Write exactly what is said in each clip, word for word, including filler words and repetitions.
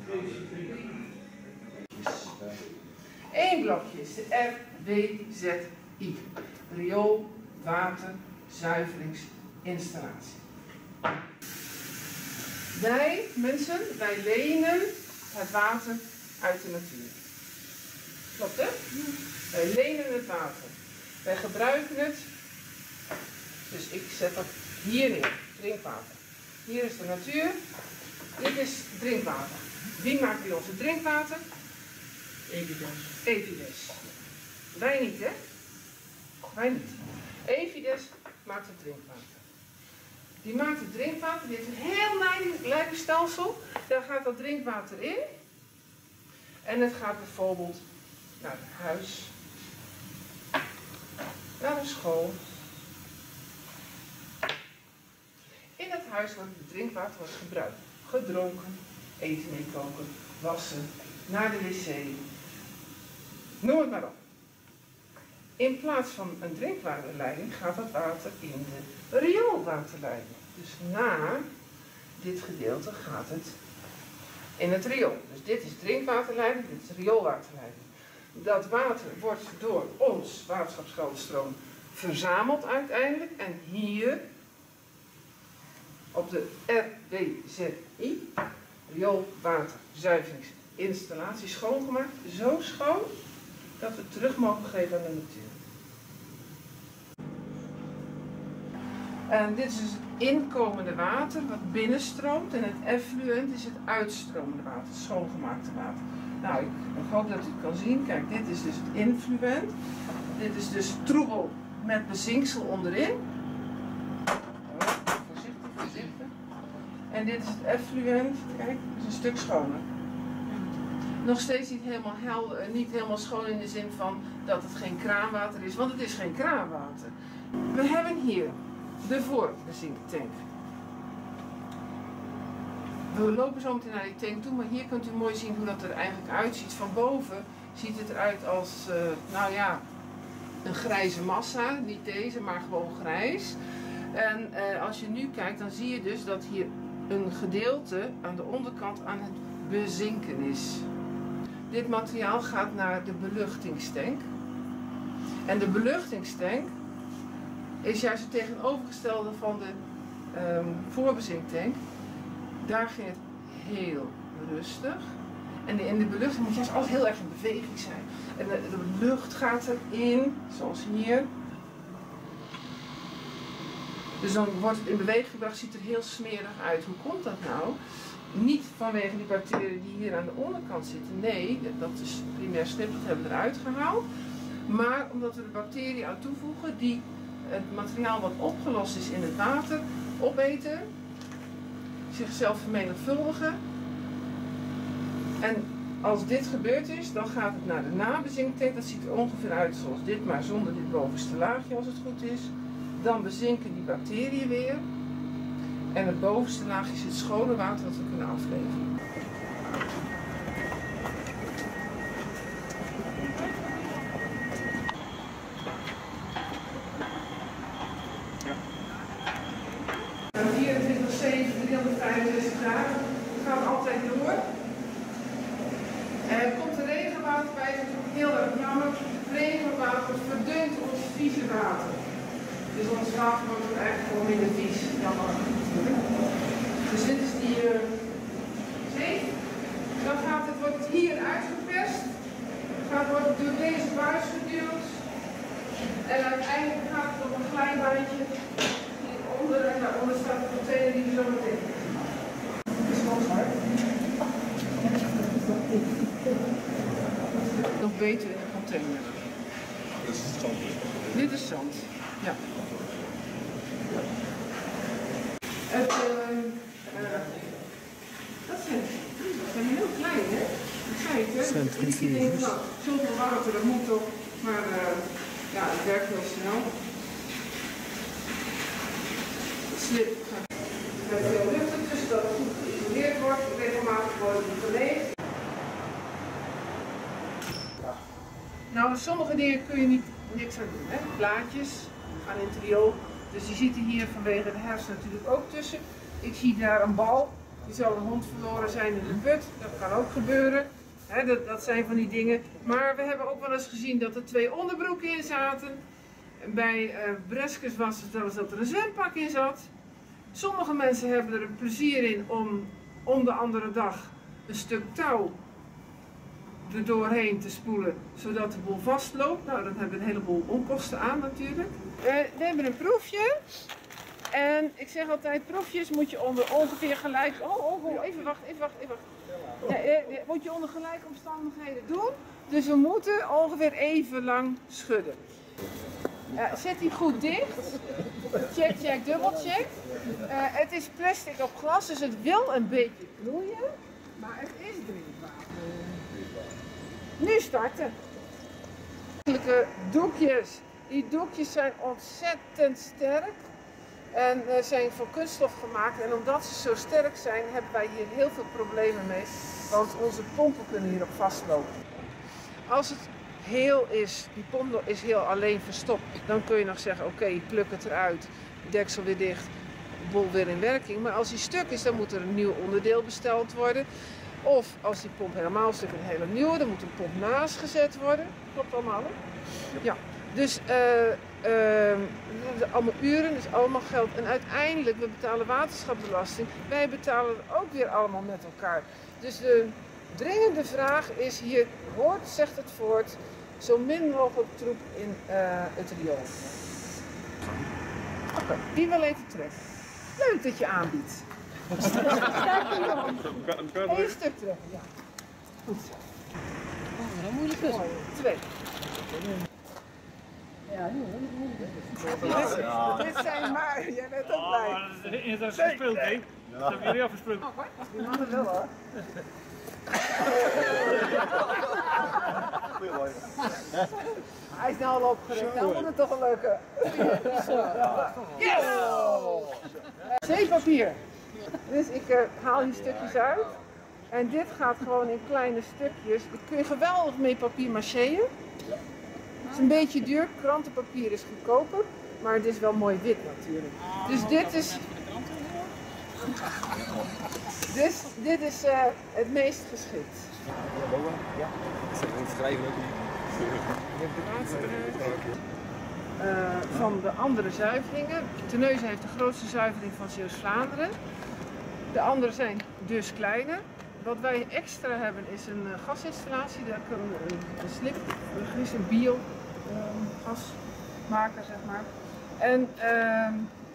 Eén blokje is de R W Z I. Riool, water, zuiveringsinstallatie. Wij, mensen, wij lenen het water uit de natuur. Klopt, hè? Wij lenen het water. Wij gebruiken het. Dus ik zet dat hier neer. Drinkwater. Hier is de natuur. Dit is drinkwater. Wie maakt bij ons het drinkwater? Evides. Evides. Wij niet, hè? Wij niet. Evides maakt het drinkwater. Die maakt het drinkwater. Die heeft een heel leidingstelsel. Daar gaat dat drinkwater in. En het gaat bijvoorbeeld naar het huis. Naar de school. In het huis wordt het drinkwater wordt gebruikt. Gedronken, eten mee koken, wassen, naar de wc. Noem het maar op. In plaats van een drinkwaterleiding gaat dat water in de rioolwaterleiding. Dus na dit gedeelte gaat het in het riool. Dus dit is drinkwaterleiding, dit is rioolwaterleiding. Dat water wordt door ons, Waterschap Scheldestroom, verzameld uiteindelijk. En hier op de R W Z I, rioolwaterzuiveringsinstallatie, schoongemaakt. Zo schoon dat we het terug mogen geven aan de natuur. En dit is dus het inkomende water wat binnenstroomt en het effluent is het uitstromende water, het schoongemaakte water. Nou, ik hoop dat u het kan zien. Kijk, dit is dus het influent. Dit is dus troebel met bezinksel onderin. Oh, voorzichtig, voorzichtig. En dit is het effluent. Kijk, het is een stuk schoner. Nog steeds niet helemaal, helder, niet helemaal schoon in de zin van dat het geen kraanwater is, want het is geen kraanwater. We hebben hier de voorbezinktank. We lopen zo meteen naar die tank toe, maar hier kunt u mooi zien hoe dat er eigenlijk uitziet. Van boven ziet het eruit als, uh, nou ja, een grijze massa. Niet deze, maar gewoon grijs. En uh, als je nu kijkt, dan zie je dus dat hier een gedeelte aan de onderkant aan het bezinken is. Dit materiaal gaat naar de beluchtingstank. En de beluchtingstank is juist het tegenovergestelde van de um, voorbezinktank. Daar ging het heel rustig. En in de beluchting moet juist alles heel erg in beweging zijn. En de, de lucht gaat erin, zoals hier. Dus dan wordt het in beweging gebracht, ziet er heel smerig uit. Hoe komt dat nou? Niet vanwege die bacteriën die hier aan de onderkant zitten. Nee, dat is primair snip, dat hebben we eruit gehaald. Maar omdat we er bacteriën aan toevoegen die het materiaal wat opgelost is in het water opeten, zichzelf vermenigvuldigen. En als dit gebeurd is, dan gaat het naar de nabezinktank. Dat ziet er ongeveer uit zoals dit, maar zonder dit bovenste laagje als het goed is. Dan bezinken die bacteriën weer. En het bovenste laagje is het schone water dat we kunnen afleveren. vierentwintig zeven, driehonderdvijfenzestig graden. Het gaat altijd door. Er komt er regenwater bij, dat is ook heel erg jammer. Regenwater verdund ons vieze water. Dus ons water wordt eigenlijk gewoon minder vies. Jammer. Dus dit is die uh, zee. Dan gaat het, wordt het hier uitgeperst. Gaat wordt het door deze buis geduwd. En uiteindelijk gaat het op een glijbaantje hieronder en daaronder staat de container die we zo meteen. Dat is wel hard. Nog beter in de container. Dit is zand. Dit is zand, ja. Het, uh, uh, dat zijn, dat zijn heel klein, hè? Dat zei ik, hè? Ik denk, nou, zoveel water, dat moet toch, maar uh, ja, het werkt heel snel. Het slip met veel lucht ertussen, dat het goed geïsoleerd wordt, regelmatig wordt het geleegd. Nou, sommige dingen kun je niet niks aan doen, hè? Blaadjes gaan in het riool. Dus die zitten hier vanwege de herfst natuurlijk ook tussen. Ik zie daar een bal Die zal een hond verloren zijn in de put, dat kan ook gebeuren. He, dat, dat zijn van die dingen. Maar we hebben ook wel eens gezien dat er twee onderbroeken in zaten. Bij uh, Breskes was het zelfs dat er een zwempak in zat. Sommige mensen hebben er een plezier in om om de andere dag een stuk touw er doorheen te spoelen, zodat de boel vastloopt. Nou, dan hebben we een heleboel onkosten aan natuurlijk. Uh, we hebben een proefje. En ik zeg altijd, proefjes moet je onder ongeveer gelijk... Oh, oh, oh, even wachten, even wachten, even wachten. Ja, ja, moet je onder gelijke omstandigheden doen. Dus we moeten ongeveer even lang schudden. Uh, zet die goed dicht. Check, check, dubbelcheck. Uh, het is plastic op glas, dus het wil een beetje knoeien. Maar het is drinkbaar. Nu starten. Doekjes. Die doekjes zijn ontzettend sterk. En uh, zijn van kunststof gemaakt. En omdat ze zo sterk zijn, hebben wij hier heel veel problemen mee. Want onze pompen kunnen hierop vastlopen. Als het heel is, die pomp is heel alleen verstopt, dan kun je nog zeggen, oké, okay, pluk het eruit, deksel weer dicht, bol weer in werking. Maar als die stuk is, dan moet er een nieuw onderdeel besteld worden. Of als die pomp helemaal stuk is, een hele nieuwe, dan moet een pomp naast gezet worden. Klopt allemaal, hè? Ja. Dus uh, uh, allemaal uren, dus allemaal geld. En uiteindelijk, we betalen waterschapsbelasting, wij betalen het ook weer allemaal met elkaar. Dus de dringende vraag is hier, hoort, zegt het voort, zo min mogelijk troep in uh, het riool. Oké, okay. Wie wil even terug? Leuk dat je aanbiedt. Eén stuk terug, ja. Goed zo. Oh, dat moeilijk is. Twee. Ja, heel moeilijk. Dit zijn maar, jij bent ook blij. Oh, dat is gespeeld, hè? Dat hebben jullie afgesproken. Die mag het wel, hoor. Hij is nou al opgerekt, nou wordt het toch een leuke. Yes! Zeepapier. Dus ik uh, haal hier stukjes uit. En dit gaat gewoon in kleine stukjes. Daar kun je geweldig mee papier mâcheën. Het is een beetje duur, krantenpapier is goedkoper. Maar het is wel mooi wit natuurlijk. Dus dit is... Dus dit is uh, het meest geschikt. Ja, schrijven ook uh, van de andere zuiveringen. Terneuzen heeft de grootste zuivering van Zeeuws-Vlaanderen. De andere zijn dus kleiner. Wat wij extra hebben is een uh, gasinstallatie. Daar kan een, een slip, een, een bio uh, gas maken, zeg maar. En uh,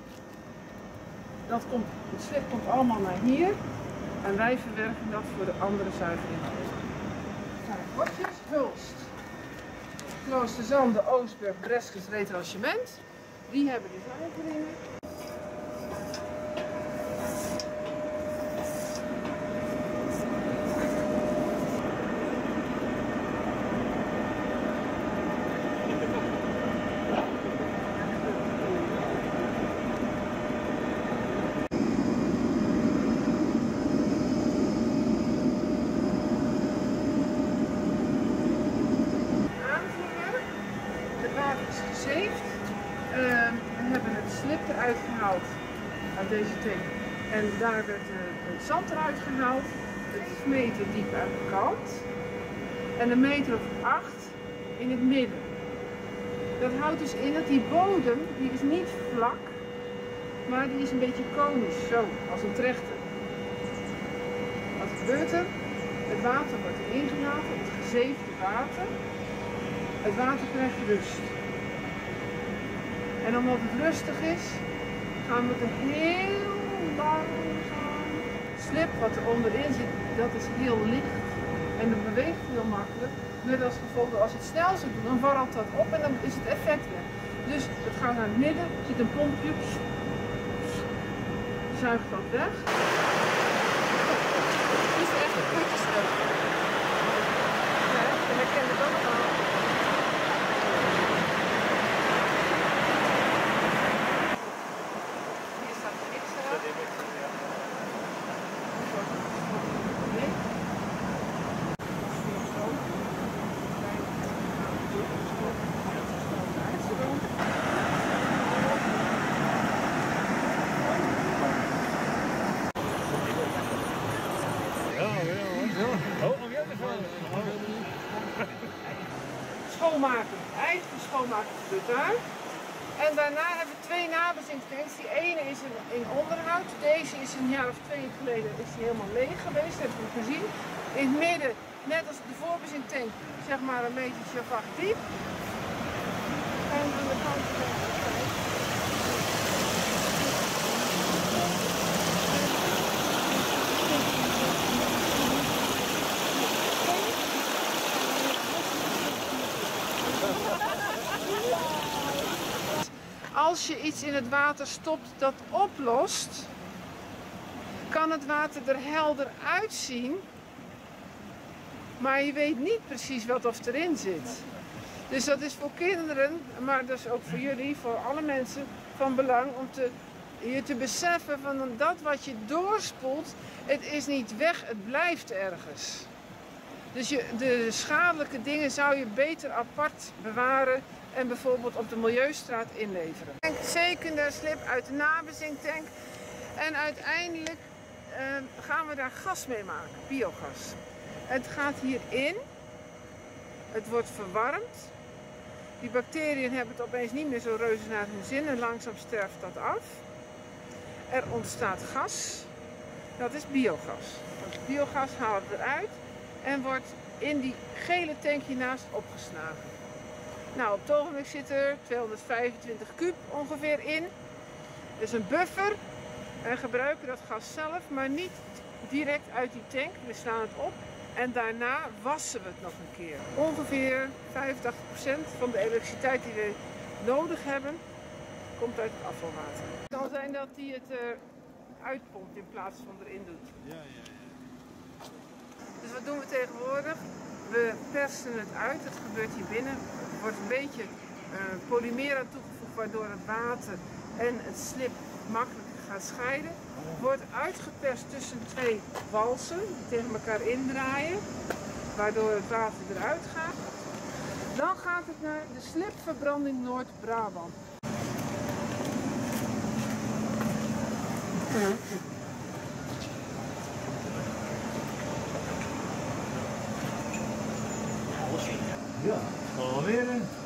dat komt, het slip komt allemaal naar hier. En wij verwerken dat voor de andere zuivering. Bordjes, Hulst, Kloosterzande, Oostburg, Breskes, Retranchement. Die hebben de zuiveringen. Uit deze tank. En daar werd uh, het zand eruit gehaald. Het is een meter diep uit de kant. En een meter of acht in het midden. Dat houdt dus in dat die bodem, die is niet vlak, maar die is een beetje konisch, zo, als een trechter. Wat gebeurt er? Het water wordt erin gelaten, het gezeefde water. Het water krijgt rust. En omdat het rustig is, gaan we er heel langzaam. Slip wat er onderin zit, dat is heel licht en dat beweegt heel makkelijk. Met als gevolg dat als je het snel zou doen, dan warrelt dat op en dan is het effect weg. Dus het gaat naar het midden, er zit een pompje, zuigt dat weg. Het is echt een kutjestuk. Ja, je herkent het allemaal. Schoonmaken, eigen schoonmaken gebeurt daar. En daarna hebben we twee nabezinktanks. Die ene is in, in onderhoud. Deze is een jaar of twee geleden is die helemaal leeg geweest, dat hebben we gezien. In het midden, net als de voorbezinktank, zeg maar een metertje of acht diep. En aan de kant van de Als je iets in het water stopt dat oplost, kan het water er helder uitzien, maar je weet niet precies wat of erin zit. Dus dat is voor kinderen, maar dus ook voor jullie, voor alle mensen van belang om te, je te beseffen van dat wat je doorspoelt, het is niet weg, het blijft ergens. Dus je, de schadelijke dingen zou je beter apart bewaren en bijvoorbeeld op de Milieustraat inleveren. Secundair slip uit de nabezinktank en uiteindelijk uh, gaan we daar gas mee maken, biogas. Het gaat hierin, het wordt verwarmd. Die bacteriën hebben het opeens niet meer zo reuze naar hun zin en langzaam sterft dat af. Er ontstaat gas, dat is biogas. Dat biogas halen we eruit en wordt in die gele tank hiernaast opgeslagen. Nou, op het ogenblik zit er tweehonderdvijfentwintig kub ongeveer in. Dus een buffer. We gebruiken dat gas zelf, maar niet direct uit die tank. We slaan het op en daarna wassen we het nog een keer. Ongeveer vijfentachtig procent van de elektriciteit die we nodig hebben, komt uit het afvalwater. Het kan zijn dat hij het eruit pompt in plaats van erin doet. Ja, ja, ja. Dus wat doen we tegenwoordig? We persen het uit, het gebeurt hier binnen. Er wordt een beetje uh, polymer aan toegevoegd waardoor het water en het slip makkelijk gaat scheiden. Wordt uitgeperst tussen twee walsen die tegen elkaar indraaien, waardoor het water eruit gaat. Dan gaat het naar de slipverbranding Noord-Brabant. Ja, alweer een.